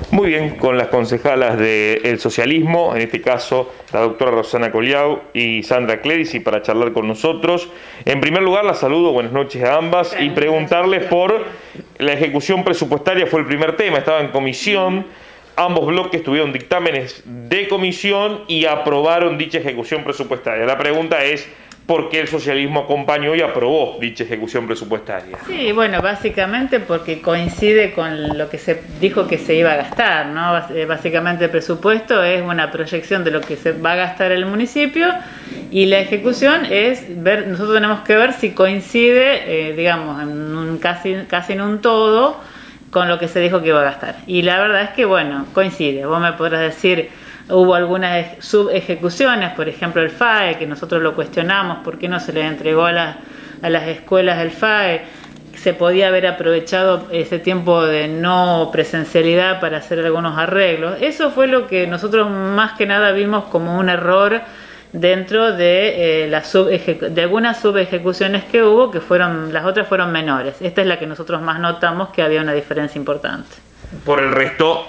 Muy bien, con las concejalas del socialismo, en este caso la doctora Rosana Coliau y Sandra Clerici, para charlar con nosotros. En primer lugar, las saludo, buenas noches a ambas, y preguntarles por la ejecución presupuestaria. Fue el primer tema, estaba en comisión, ambos bloques tuvieron dictámenes de comisión y aprobaron dicha ejecución presupuestaria. La pregunta es: ¿por qué el socialismo acompañó y aprobó dicha ejecución presupuestaria? Sí, bueno, básicamente porque coincide con lo que se dijo que se iba a gastar, ¿no? Básicamente el presupuesto es una proyección de lo que se va a gastar el municipio, y la ejecución es ver, nosotros tenemos que ver si coincide, digamos, casi en un todo con lo que se dijo que iba a gastar. Y la verdad es que, bueno, coincide. Vos me podrás decir, hubo algunas subejecuciones, por ejemplo el FAE, que nosotros lo cuestionamos, ¿por qué no se les entregó a las escuelas el FAE? Se podía haber aprovechado ese tiempo de no presencialidad para hacer algunos arreglos. Eso fue lo que nosotros más que nada vimos como un error dentro de de algunas subejecuciones que hubo, que las otras fueron menores. Esta es la que nosotros más notamos que había una diferencia importante. Por el resto,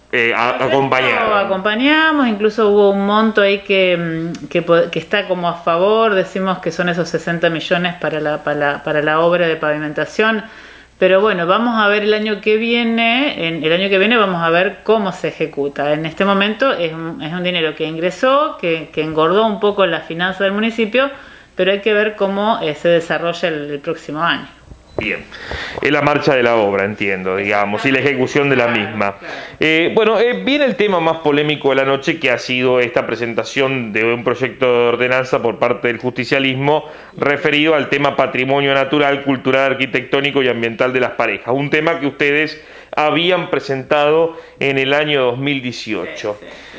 acompañamos, incluso hubo un monto ahí que está como a favor, decimos que son esos 60 millones para la obra de pavimentación, pero bueno, vamos a ver el año que viene, vamos a ver cómo se ejecuta. En este momento es un dinero que ingresó, que engordó un poco la finanza del municipio, pero hay que ver cómo se desarrolla el próximo año. Bien, es la marcha de la obra, entiendo, digamos, y la ejecución de la misma. Viene el tema más polémico de la noche, que ha sido esta presentación de un proyecto de ordenanza por parte del justicialismo referido al tema patrimonio natural, cultural, arquitectónico y ambiental de las parejas. Un tema que ustedes habían presentado en el año 2018.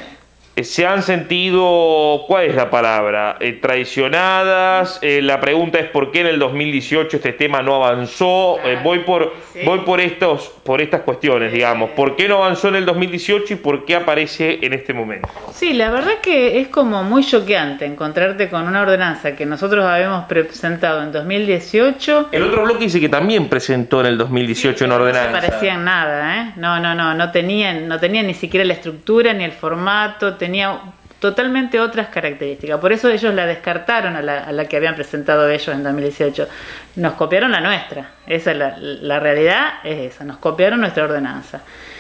¿Se han sentido, cuál es la palabra, traicionadas? La pregunta es: ¿por qué en el 2018 este tema no avanzó? Voy por estas cuestiones, digamos. ¿Por qué no avanzó en el 2018 y por qué aparece en este momento? Sí, la verdad que es como muy choqueante encontrarte con una ordenanza que nosotros habíamos presentado en 2018. El otro bloque dice que también presentó en el 2018 una ordenanza. No se parecían nada, ¿eh? No tenían ni siquiera la estructura ni el formato. Tenía totalmente otras características, por eso ellos la descartaron a la que habían presentado ellos en 2018. Nos copiaron la nuestra, esa es la realidad, es esa, nos copiaron nuestra ordenanza.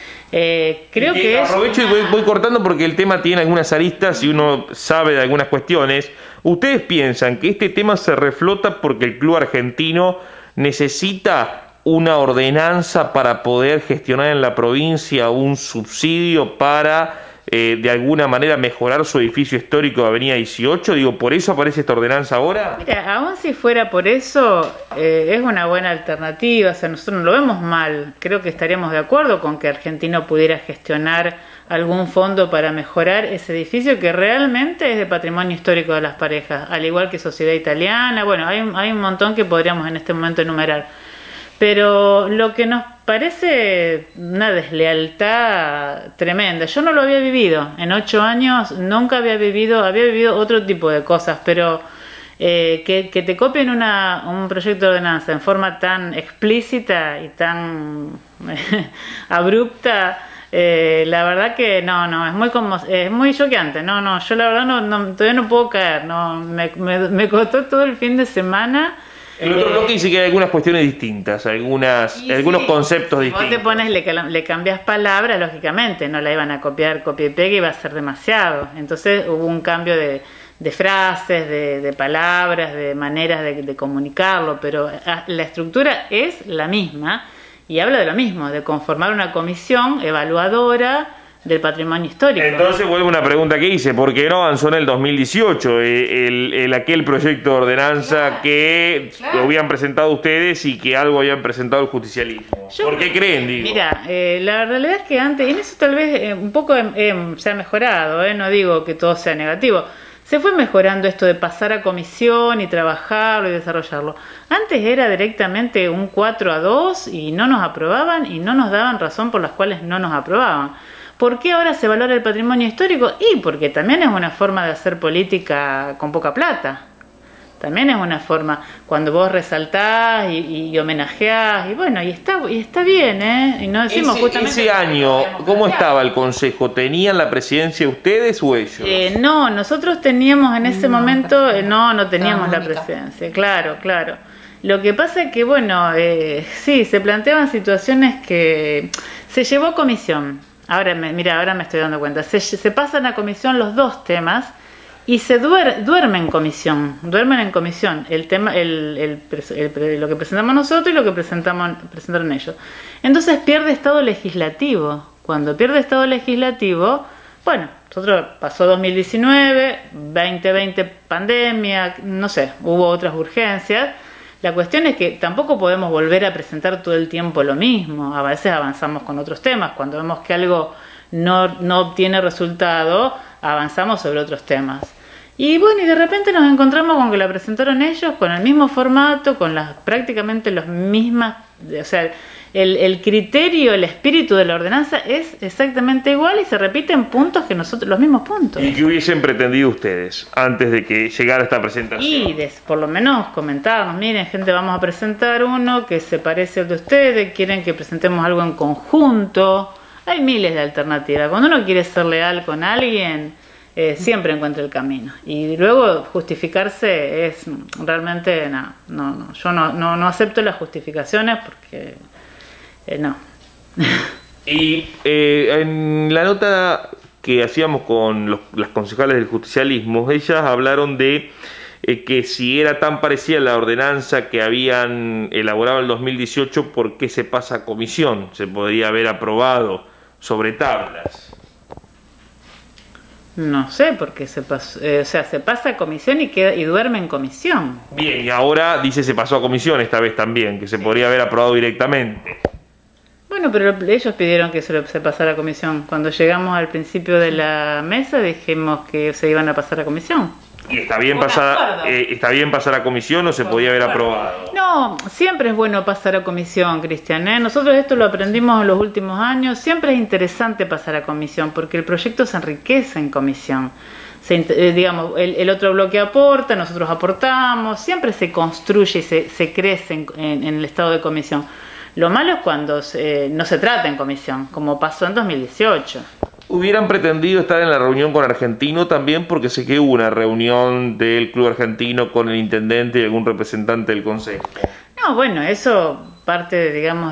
Creo que aprovecho y voy cortando porque el tema tiene algunas aristas y uno sabe de algunas cuestiones. ¿Ustedes piensan que este tema se reflota porque el club argentino necesita una ordenanza para poder gestionar en la provincia un subsidio para de alguna manera mejorar su edificio histórico de Avenida 18? Digo, ¿por eso aparece esta ordenanza ahora? Mira, aún si fuera por eso, es una buena alternativa. O sea, nosotros no lo vemos mal. Creo que estaríamos de acuerdo con que Argentino pudiera gestionar algún fondo para mejorar ese edificio, que realmente es de patrimonio histórico de las parejas, al igual que Sociedad Italiana. Bueno, hay un montón que podríamos en este momento enumerar. Pero lo que nos parece una deslealtad tremenda. Yo no lo había vivido. En 8 años nunca había vivido otro tipo de cosas, pero que te copien un proyecto de ordenanza en forma tan explícita y tan abrupta, la verdad que es muy choqueante. Yo la verdad todavía no puedo caer. Me costó todo el fin de semana. El otro bloque dice que hay algunas cuestiones distintas, algunos conceptos distintos. Vos te pones, le cambias palabras, lógicamente, no la iban a copiar, copia y pega, iba a ser demasiado. Entonces hubo un cambio de frases, de palabras, de maneras de comunicarlo, pero la estructura es la misma y habla de lo mismo, de conformar una comisión evaluadora del patrimonio histórico. Entonces vuelve una pregunta que hice: ¿por qué no avanzó en el 2018 aquel proyecto de ordenanza que habían presentado ustedes y que algo habían presentado el justicialismo? ¿Por qué creen? Digo. Mira, la realidad es que antes, en eso tal vez un poco se ha mejorado, no digo que todo sea negativo. Se fue mejorando esto de pasar a comisión y trabajarlo y desarrollarlo. Antes era directamente un 4-2 y no nos aprobaban y no nos daban razón por las cuales no nos aprobaban. ¿Por qué ahora se valora el patrimonio histórico? Y porque también es una forma de hacer política con poca plata. También es una forma, cuando vos resaltás y homenajeás, y bueno, y está bien, ¿eh? Y no decimos justamente... Ese año, ¿cómo estaba el Consejo? ¿Tenían la presidencia ustedes o ellos? No, nosotros teníamos en ese momento, no teníamos la presidencia, claro. Lo que pasa es que, bueno, sí, se planteaban situaciones que se llevó a comisión. Ahora me estoy dando cuenta. Se pasan a comisión los dos temas y se duermen en comisión. El tema, lo que presentamos nosotros y lo que presentaron ellos. Entonces pierde estado legislativo. Cuando pierde estado legislativo, bueno, nosotros pasó 2019, 2020 pandemia, no sé, hubo otras urgencias. La cuestión es que tampoco podemos volver a presentar todo el tiempo lo mismo. A veces avanzamos con otros temas. Cuando vemos que algo no obtiene resultado, avanzamos sobre otros temas. Y bueno, y de repente nos encontramos con que la presentaron ellos con el mismo formato, con prácticamente las mismas, o sea, el criterio, el espíritu de la ordenanza es exactamente igual y se repiten puntos que nosotros, los mismos puntos. ¿Y qué hubiesen pretendido ustedes antes de que llegara esta presentación? Y por lo menos comentarnos, miren gente, vamos a presentar uno que se parece al de ustedes, quieren que presentemos algo en conjunto. Hay miles de alternativas. Cuando uno quiere ser leal con alguien, siempre encuentra el camino. Y luego justificarse es realmente, no, yo no acepto las justificaciones porque... no. Y en la nota que hacíamos con las concejales del justicialismo, ellas hablaron de que si era tan parecida a la ordenanza que habían elaborado en el 2018, ¿por qué se pasa a comisión? Se podría haber aprobado sobre tablas. No sé, porque se pasa a comisión y duerme en comisión. Bien, y ahora dice se pasó a comisión esta vez también, que se podría haber aprobado directamente. Bueno, pero ellos pidieron que se pasara a comisión. Cuando llegamos al principio de la mesa dijimos que se iban a pasar a comisión. ¿Y está bien pasar a comisión o se podía haber aprobado? No, siempre es bueno pasar a comisión, Cristian, ¿eh? Nosotros esto lo aprendimos en los últimos años. Siempre es interesante pasar a comisión porque el proyecto se enriquece en comisión. Digamos, el otro bloque aporta, nosotros aportamos, siempre se construye y se crece en el estado de comisión. Lo malo es cuando no se trata en comisión, como pasó en 2018. ¿Hubieran pretendido estar en la reunión con Argentino también? Porque sé que hubo una reunión del Club Argentino con el intendente y algún representante del consejo. No, bueno, eso parte, digamos,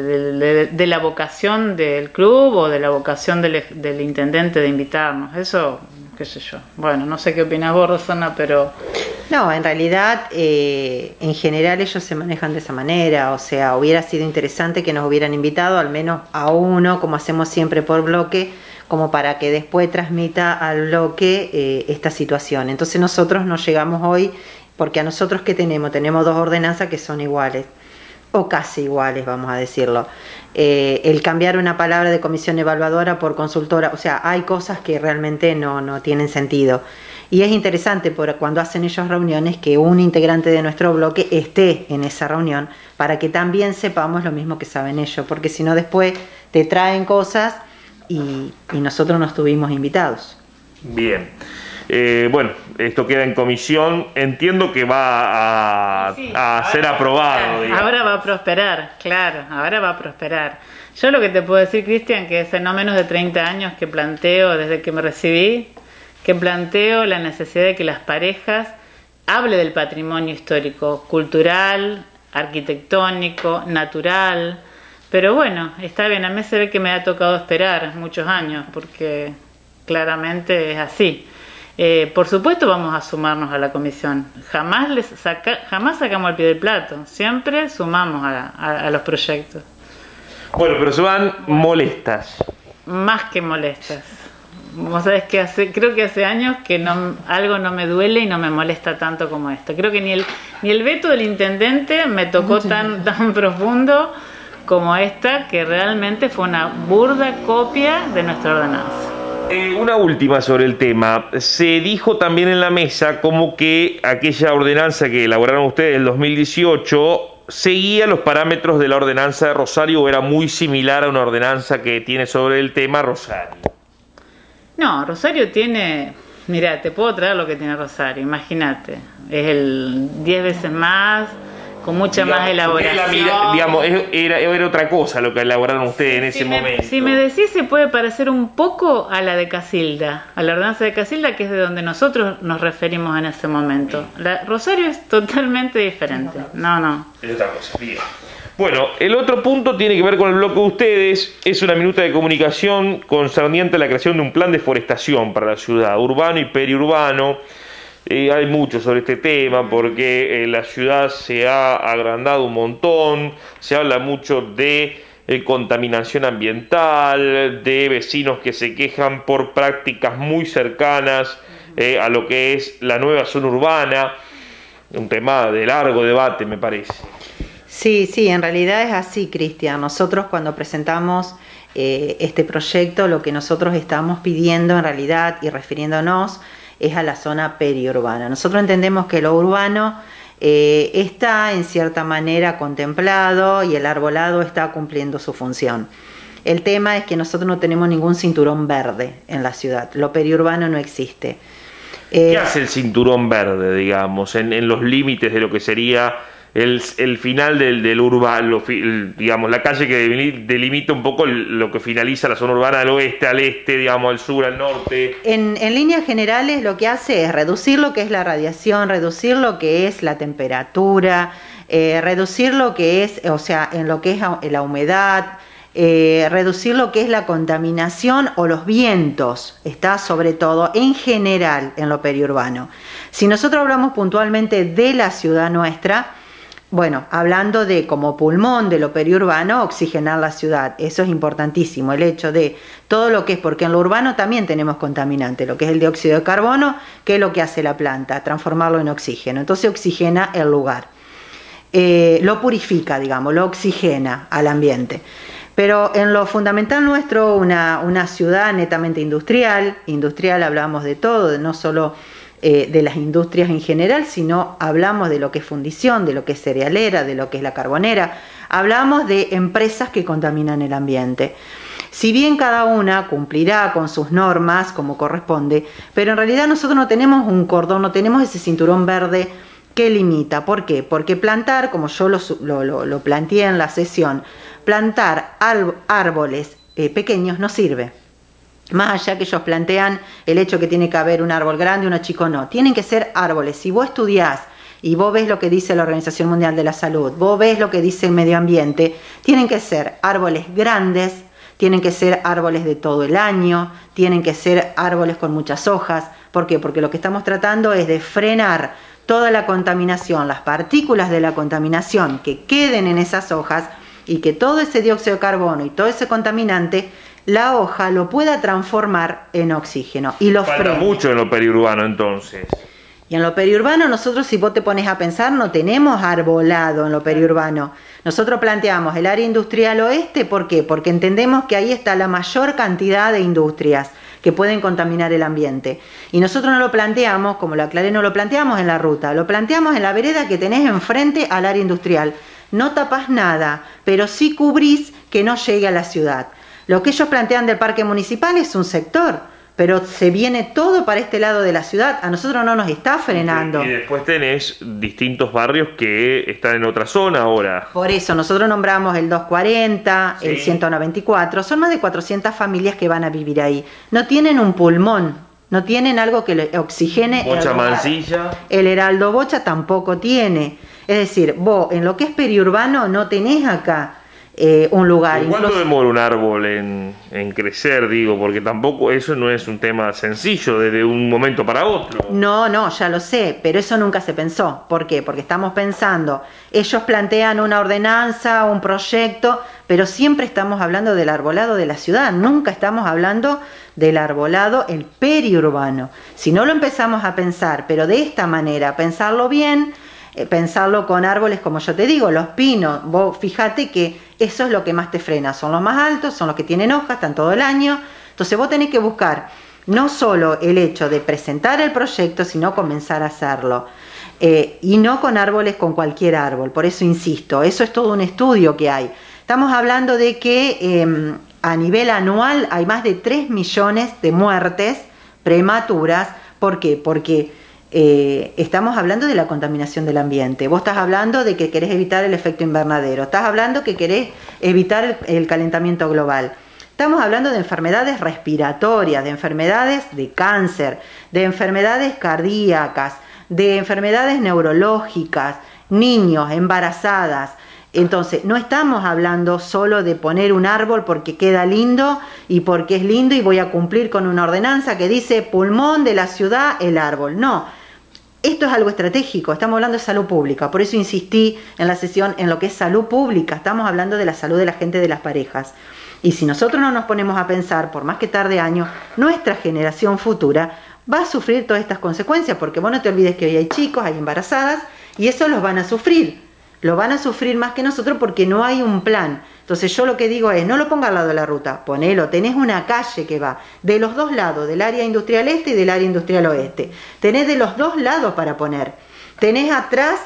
de la vocación del club o de la vocación del intendente de invitarnos. Eso, qué sé yo. Bueno, no sé qué opinas vos, Rosana, pero... No, en realidad, en general ellos se manejan de esa manera. O sea, hubiera sido interesante que nos hubieran invitado al menos a uno, como hacemos siempre por bloque, como para que después transmita al bloque esta situación. Entonces nosotros nos llegamos hoy, porque a nosotros ¿qué tenemos? Tenemos dos ordenanzas que son iguales, o casi iguales, vamos a decirlo. El cambiar una palabra de comisión evaluadora por consultora, o sea, hay cosas que realmente no tienen sentido. Y es interesante cuando hacen ellos reuniones que un integrante de nuestro bloque esté en esa reunión para que también sepamos lo mismo que saben ellos, porque si no después te traen cosas y nosotros no estuvimos invitados. Bien. Bueno, esto queda en comisión. Entiendo que va a ser aprobado. Ahora va a prosperar, claro, ahora va a prosperar. Yo lo que te puedo decir, Cristian, que hace no menos de 30 años que planteo, desde que me recibí, que planteo la necesidad de que las parejas hable del patrimonio histórico, cultural, arquitectónico, natural. Pero bueno, está bien, a mí se ve que me ha tocado esperar muchos años, porque claramente es así. Por supuesto vamos a sumarnos a la comisión. Jamás sacamos el pie del plato. Siempre sumamos a los proyectos. Bueno, pero se van molestas. Más que molestas. Vos sabés que creo que hace años que algo no me duele y no me molesta tanto como esto. Creo que ni el veto del intendente me tocó tan profundo como esta, que realmente fue una burda copia de nuestra ordenanza. Una última sobre el tema. Se dijo también en la mesa como que aquella ordenanza que elaboraron ustedes en el 2018 seguía los parámetros de la ordenanza de Rosario o era muy similar a una ordenanza que tiene sobre el tema Rosario. No, Rosario tiene Mira, te puedo traer lo que tiene Rosario, imagínate. Es el 10 veces más, con mucha más elaboración. Era otra cosa lo que elaboraron ustedes en ese momento. Si me decís, se puede parecer un poco a la de Casilda, a la ordenanza de Casilda, que es de donde nosotros nos referimos en ese momento. Rosario es totalmente diferente. No. Es otra cosa, bien. Bueno, el otro punto tiene que ver con el bloque de ustedes. Es una minuta de comunicación concerniente a la creación de un plan de forestación para la ciudad, urbano y periurbano. Hay mucho sobre este tema porque la ciudad se ha agrandado un montón, se habla mucho de contaminación ambiental, de vecinos que se quejan por prácticas muy cercanas a lo que es la nueva zona urbana, un tema de largo debate, me parece. Sí, en realidad es así, Cristian. Nosotros cuando presentamos este proyecto, lo que nosotros estamos pidiendo en realidad y refiriéndonos es a la zona periurbana. Nosotros entendemos que lo urbano está en cierta manera contemplado y el arbolado está cumpliendo su función. El tema es que nosotros no tenemos ningún cinturón verde en la ciudad, lo periurbano no existe. ¿Qué hace el cinturón verde, digamos, en los límites de lo que sería el final del urbano, digamos, la calle que delimita un poco lo que finaliza la zona urbana al oeste, al este, digamos, al sur, al norte? En líneas generales lo que hace es reducir lo que es la radiación, reducir lo que es la temperatura, reducir lo que es, o sea, en lo que es la humedad, reducir lo que es la contaminación o los vientos, está sobre todo en general en lo periurbano. Si nosotros hablamos puntualmente de la ciudad nuestra, bueno, hablando de como pulmón de lo periurbano, oxigenar la ciudad, eso es importantísimo, el hecho de todo lo que es, porque en lo urbano también tenemos contaminante, lo que es el dióxido de carbono, que es lo que hace la planta, transformarlo en oxígeno, entonces oxigena el lugar, lo purifica, digamos, lo oxigena al ambiente. Pero en lo fundamental nuestro, una ciudad netamente industrial hablamos de todo, no solo de las industrias en general, sino hablamos de lo que es fundición, de lo que es cerealera, de lo que es la carbonera, hablamos de empresas que contaminan el ambiente. Si bien cada una cumplirá con sus normas como corresponde, pero en realidad nosotros no tenemos un cordón, no tenemos ese cinturón verde que limita. ¿Por qué? Porque plantar, como yo lo planteé en la sesión, plantar árboles pequeños no sirve. Más allá que ellos plantean el hecho que tiene que haber un árbol grande, uno chico, no. Tienen que ser árboles. Si vos estudiás y vos ves lo que dice la Organización Mundial de la Salud, vos ves lo que dice el medio ambiente, tienen que ser árboles grandes, tienen que ser árboles de todo el año, tienen que ser árboles con muchas hojas. ¿Por qué? Porque lo que estamos tratando es de frenar toda la contaminación, las partículas de la contaminación que queden en esas hojas y que todo ese dióxido de carbono y todo ese contaminante la hoja lo pueda transformar en oxígeno y lo frena. Falta mucho en lo periurbano entonces. Y en lo periurbano nosotros, si vos te pones a pensar, no tenemos arbolado en lo periurbano. Nosotros planteamos el área industrial oeste, ¿por qué? Porque entendemos que ahí está la mayor cantidad de industrias que pueden contaminar el ambiente. Y nosotros no lo planteamos, como lo aclaré, no lo planteamos en la ruta, lo planteamos en la vereda que tenés enfrente al área industrial. No tapás nada, pero sí cubrís que no llegue a la ciudad. Lo que ellos plantean del parque municipal es un sector, pero se viene todo para este lado de la ciudad, a nosotros no nos está frenando. Y después tenés distintos barrios que están en otra zona ahora. Por eso, nosotros nombramos el 240, sí, el 194, son más de 400 familias que van a vivir ahí. No tienen un pulmón, no tienen algo que le oxigene. Bocha Mansilla. El Heraldo Bocha tampoco tiene. Es decir, vos en lo que es periurbano no tenés acá un lugar. ¿Cuánto demora un árbol en crecer, digo? Porque tampoco eso no es un tema sencillo desde un momento para otro. No, ya lo sé, pero eso nunca se pensó. ¿Por qué? Porque estamos pensando, ellos plantean una ordenanza, un proyecto, pero siempre estamos hablando del arbolado de la ciudad, nunca estamos hablando del arbolado, el periurbano. Si no lo empezamos a pensar, pero de esta manera, pensarlo bien, pensarlo con árboles, como yo te digo, los pinos, vos fíjate que eso es lo que más te frena, son los más altos, son los que tienen hojas, están todo el año, entonces vos tenés que buscar no solo el hecho de presentar el proyecto, sino comenzar a hacerlo, y no con árboles, con cualquier árbol, por eso insisto, eso es todo un estudio que hay. Estamos hablando de que a nivel anual hay más de 3 millones de muertes prematuras ¿Por qué? Porque estamos hablando de la contaminación del ambiente. Vos estás hablando de que querés evitar el efecto invernadero, estás hablando que querés evitar el calentamiento global. Estamos hablando de enfermedades respiratorias, de enfermedades de cáncer, de enfermedades cardíacas, de enfermedades neurológicas, niños, embarazadas. Entonces, no estamos hablando solo de poner un árbol porque queda lindo y porque es lindo y voy a cumplir con una ordenanza que dice pulmón de la ciudad, el árbol. No, esto es algo estratégico, estamos hablando de salud pública. Por eso insistí en la sesión en lo que es salud pública, estamos hablando de la salud de la gente, de las parejas. Y si nosotros no nos ponemos a pensar, por más que tarde años, nuestra generación futura va a sufrir todas estas consecuencias, porque vos no te olvides que hoy hay chicos, hay embarazadas, y eso los van a sufrir. Lo van a sufrir más que nosotros porque no hay un plan. Entonces yo lo que digo es, no lo ponga al lado de la ruta, ponelo, tenés una calle que va de los dos lados, del área industrial este y del área industrial oeste. Tenés de los dos lados para poner. Tenés atrás,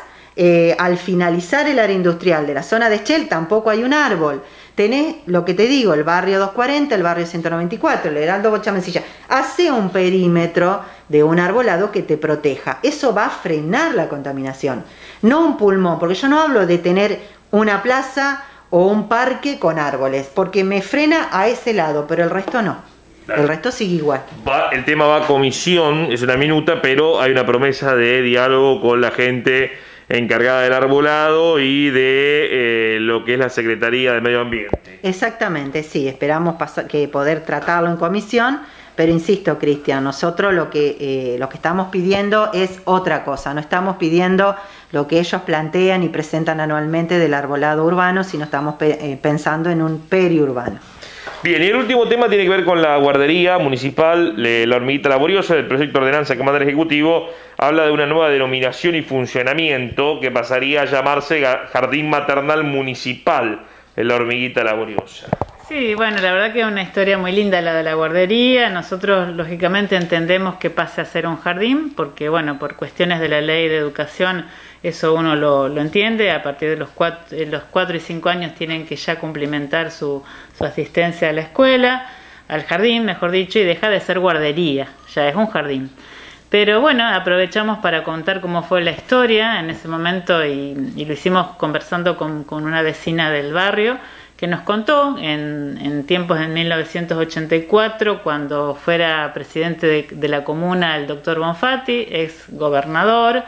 al finalizar el área industrial de la zona de Shell, tampoco hay un árbol. Tenés, lo que te digo, el barrio 240, el barrio 194, el Heraldo Bochamencilla. Hace un perímetro de un arbolado que te proteja. Eso va a frenar la contaminación. No un pulmón, porque yo no hablo de tener una plaza o un parque con árboles, porque me frena a ese lado, pero el resto no. Claro. El resto sigue igual. El tema va a comisión, es una minuta, pero hay una promesa de diálogo con la gente encargada del arbolado y de lo que es la Secretaría de Medio Ambiente. Exactamente, sí, esperamos que poder tratarlo en comisión, pero insisto, Cristian, nosotros lo que estamos pidiendo es otra cosa, no estamos pidiendo lo que ellos plantean y presentan anualmente del arbolado urbano, sino estamos pensando en un periurbano. Bien, y el último tema tiene que ver con la guardería municipal, la Hormiguita Laboriosa, del proyecto de ordenanza que manda el Ejecutivo. Habla de una nueva denominación y funcionamiento que pasaría a llamarse Jardín Maternal Municipal de la Hormiguita Laboriosa. Sí, bueno, la verdad que es una historia muy linda la de la guardería. Nosotros, lógicamente, entendemos que pase a ser un jardín, porque, bueno, por cuestiones de la ley de educación, eso uno lo entiende. A partir de los 4 y 5 años tienen que ya cumplimentar su asistencia a la escuela, al jardín, mejor dicho, y deja de ser guardería, ya es un jardín. Pero bueno, aprovechamos para contar cómo fue la historia en ese momento y lo hicimos conversando con una vecina del barrio, que nos contó en tiempos de 1984, cuando fuera presidente de la comuna el doctor Bonfatti, ex gobernador.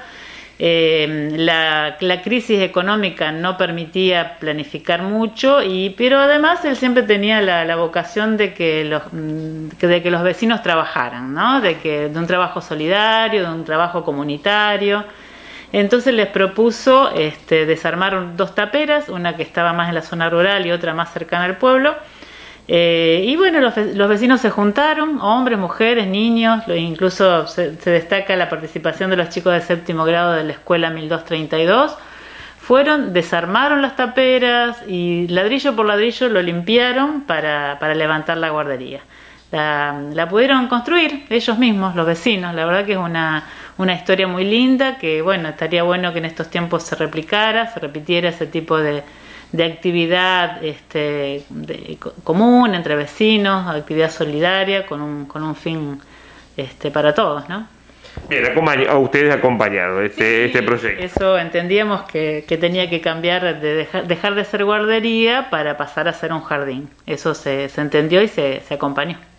La crisis económica no permitía planificar mucho, pero además él siempre tenía la vocación de que los vecinos trabajaran, ¿no? De un trabajo solidario, de un trabajo comunitario. Entonces les propuso desarmar 2 taperas, una que estaba más en la zona rural y otra más cercana al pueblo. Y bueno, los vecinos se juntaron, hombres, mujeres, niños, incluso se destaca la participación de los chicos de 7º grado de la escuela 1232. Fueron, desarmaron las taperas y ladrillo por ladrillo lo limpiaron para levantar la guardería. La pudieron construir ellos mismos, los vecinos. La verdad que es una historia muy linda, que bueno, estaría bueno que en estos tiempos se repitiera ese tipo de actividad común entre vecinos, actividad solidaria con un fin para todos, ¿no? Bien, a ustedes acompañaron este proyecto. Eso entendíamos que tenía que cambiar, dejar de ser guardería para pasar a ser un jardín. Eso se entendió y se acompañó.